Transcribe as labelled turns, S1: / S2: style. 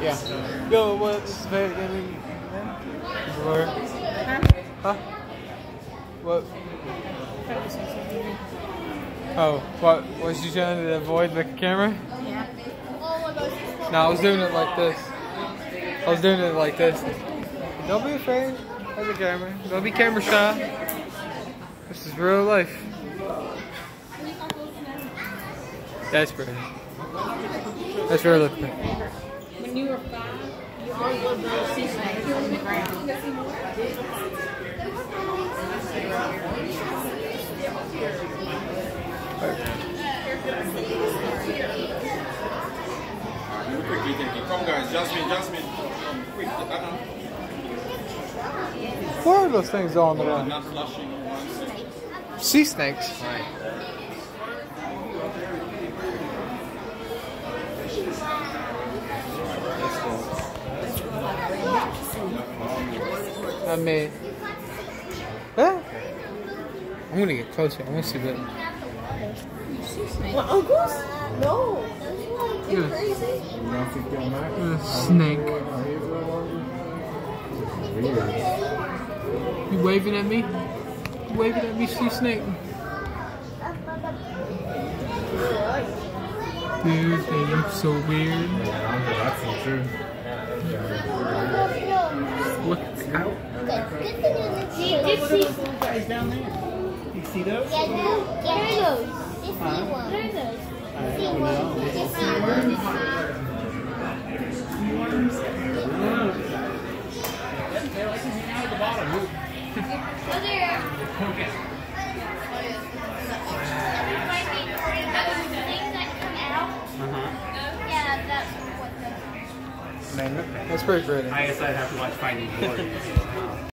S1: Yeah. Yo, what's the gaming? Where? Huh? What? Oh, what? Was you trying to avoid the camera?
S2: Yeah.
S1: No, I was doing it like this. Don't be afraid of the camera. Don't be camera shy. This is real life. That's pretty. That's really pretty.
S2: When you were 5, you always loved those sea snakes on the ground.
S3: Come guys, Jasmine. Quick,
S1: What are those things on the ground?
S3: not flushing once.
S1: Sea snakes. I mean, huh? I'm gonna get closer. I want to see that.
S2: What, uncles? No. You're crazy.
S1: Snake. You waving at me? You waving at me, sea snake? Dude, they look so weird. Look out.
S4: Guys down there. You see those?
S5: Yeah, those. This one.
S4: They like to hang out at the bottom. Okay.
S1: That's pretty pretty.
S4: I guess I'd have to watch Finding Dory.